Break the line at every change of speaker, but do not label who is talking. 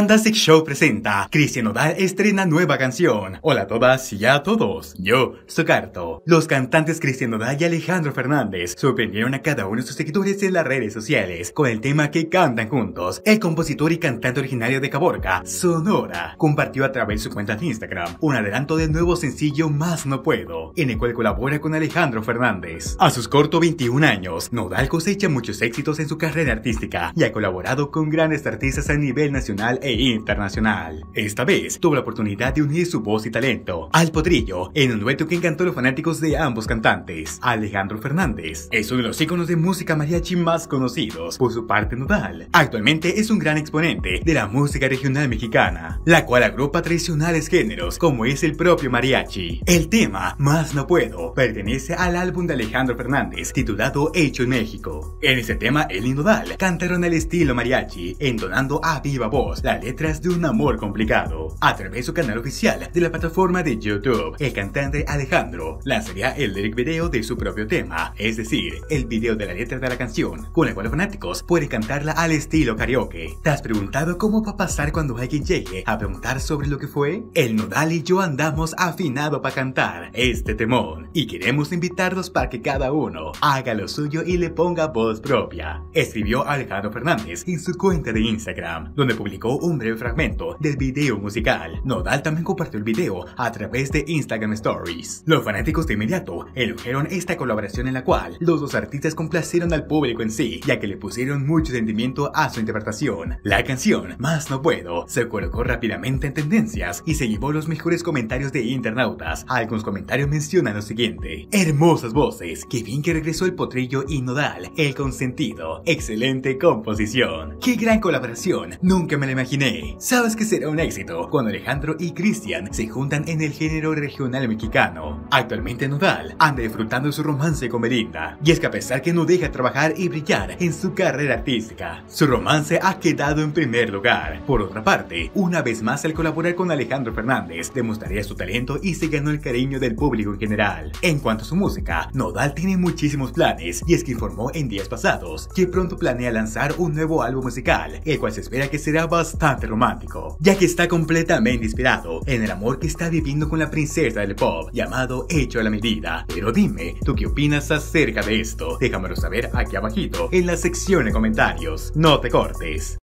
Fantastic Show presenta Cristian Nodal estrena nueva canción. Hola a todas y a todos, yo soy Carto. Los cantantes Cristian Nodal y Alejandro Fernández sorprendieron a cada uno de sus seguidores en las redes sociales con el tema que cantan juntos. El compositor y cantante originario de Caborca, Sonora, compartió a través de su cuenta de Instagram un adelanto del nuevo sencillo Más No Puedo, en el cual colabora con Alejandro Fernández. A sus cortos 21 años, Nodal cosecha muchos éxitos en su carrera artística y ha colaborado con grandes artistas a nivel nacional e internacional. Esta vez tuvo la oportunidad de unir su voz y talento al potrillo en un dueto que encantó a los fanáticos de ambos cantantes. Alejandro Fernández es uno de los íconos de música mariachi más conocidos. Por su parte, Nodal actualmente es un gran exponente de la música regional mexicana, la cual agrupa tradicionales géneros como es el propio mariachi. El tema Más No Puedo pertenece al álbum de Alejandro Fernández titulado Hecho en México. En este tema, él y Nodal cantaron al estilo mariachi, entonando a viva voz las letras de un amor complicado. A través de su canal oficial de la plataforma de YouTube, el cantante Alejandro lanzaría el lyric video de su propio tema, es decir, el video de la letra de la canción, con el cual los fanáticos pueden cantarla al estilo karaoke. ¿Te has preguntado cómo va a pasar cuando alguien llegue a preguntar sobre lo que fue? El Nodal y yo andamos afinado para cantar este temón y queremos invitarlos para que cada uno haga lo suyo y le ponga voz propia, escribió Alejandro Fernández en su cuenta de Instagram, donde publicó un breve fragmento del video musical. Nodal también compartió el video a través de Instagram Stories. Los fanáticos de inmediato elogiaron esta colaboración en la cual los dos artistas complacieron al público en sí, ya que le pusieron mucho sentimiento a su interpretación. La canción Más No Puedo se colocó rápidamente en tendencias y se llevó los mejores comentarios de internautas. Algunos comentarios mencionan lo siguiente: hermosas voces, qué bien que regresó el potrillo y Nodal, el consentido, excelente composición, qué gran colaboración, nunca me la imaginé. Sabes que será un éxito cuando Alejandro y Cristian se juntan en el género regional mexicano. Actualmente Nodal anda disfrutando de su romance con Belinda, y es que a pesar que no deja trabajar y brillar en su carrera artística, su romance ha quedado en primer lugar. Por otra parte, una vez más al colaborar con Alejandro Fernández, demostraría su talento y se ganó el cariño del público en general. En cuanto a su música, Nodal tiene muchísimos planes, y es que informó en días pasados que pronto planea lanzar un nuevo álbum musical, el cual se espera que será bastante romántico, ya que está completamente inspirado en el amor que está viviendo con la princesa del pop, llamado Hecho a la Medida. Pero dime, ¿tú qué opinas acerca de esto? Déjamelo saber aquí abajito en la sección de comentarios. No te cortes.